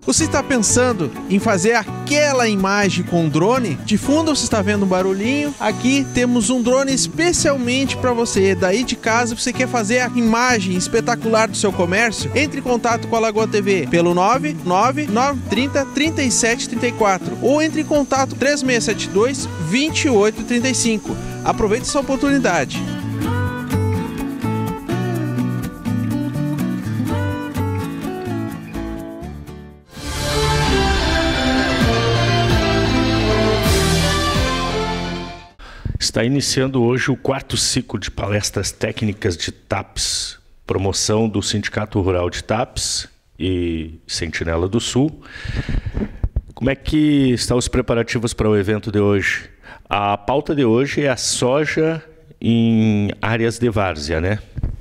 Você está pensando em fazer aquela imagem com drone? De fundo você está vendo um barulhinho? Aqui temos um drone especialmente para você. Daí de casa você quer fazer a imagem espetacular do seu comércio? Entre em contato com a Lagoa TV pelo 99930 3734 ou entre em contato 3672 2835. Aproveite essa oportunidade. Está iniciando hoje o 4º ciclo de palestras técnicas de TAPS, promoção do Sindicato Rural de TAPS e Sentinela do Sul. Como é que estão os preparativos para o evento de hoje? A pauta de hoje é a soja em áreas de várzea, né?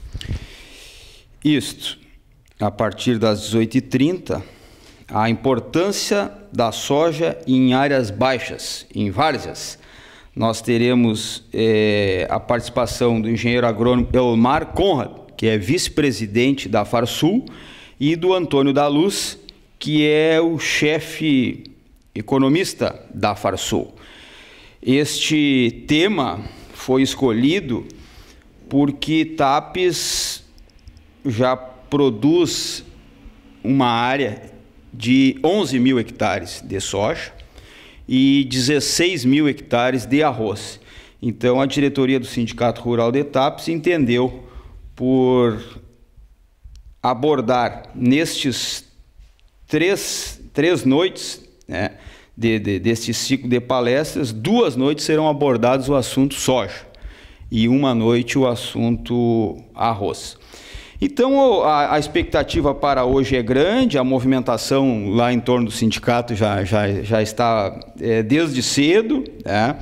Isto, a partir das 18h30, a importância da soja em áreas baixas, em várzeas. Nós teremos a participação do engenheiro agrônomo Elmar Conrad, que é vice-presidente da Farsul, e do Antônio da Luz, que é o chefe economista da Farsul. Este tema foi escolhido porque TAPS já produz uma área de 11 mil hectares de soja e 16 mil hectares de arroz. Então, a diretoria do Sindicato Rural de TAPS entendeu por abordar nestes três noites, né, deste ciclo de palestras, 2 noites serão abordados o assunto soja e 1 noite o assunto arroz. Então, a expectativa para hoje é grande, a movimentação lá em torno do sindicato já está desde cedo, né?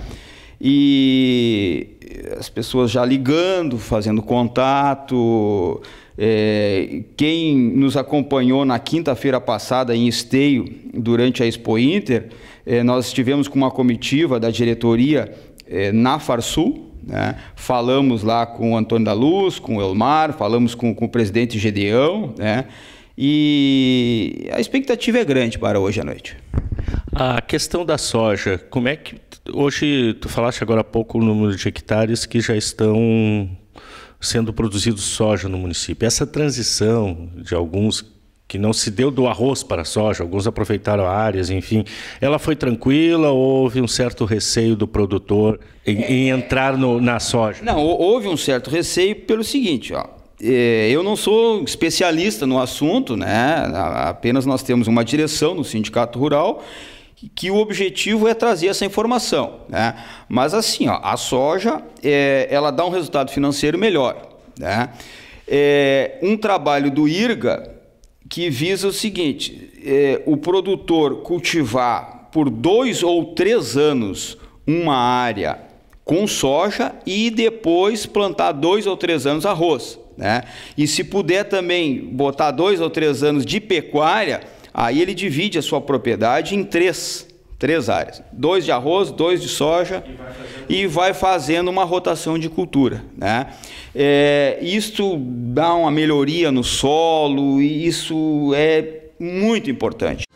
E as pessoas já ligando, fazendo contato. Quem nos acompanhou na quinta-feira passada em Esteio, durante a Expo Inter, nós estivemos com uma comitiva da diretoria na Farsul, né? Falamos lá com o Antônio da Luz, com o Elmar, falamos com o presidente Gedeão, né? E a expectativa é grande para hoje à noite. A questão da soja, como é que hoje, tu falaste agora há pouco o número de hectares que já estão sendo produzidos soja no município. Essa transição de alguns que não se deu do arroz para a soja, alguns aproveitaram áreas, enfim, ela foi tranquila ou houve um certo receio do produtor em entrar na soja? Não, houve um certo receio pelo seguinte, ó, eu não sou especialista no assunto, né? Apenas nós temos uma direção no Sindicato Rural que o objetivo é trazer essa informação, né? Mas assim, ó, a soja, ela dá um resultado financeiro melhor, né? Um trabalho do IRGA que visa o seguinte, o produtor cultivar por 2 ou 3 anos uma área com soja e depois plantar 2 ou 3 anos arroz, né? E se puder também botar 2 ou 3 anos de pecuária, aí ele divide a sua propriedade em três áreas. 2 de arroz, 2 de soja e vai fazendo uma rotação de cultura, né? Isto dá uma melhoria no solo e isso é muito importante.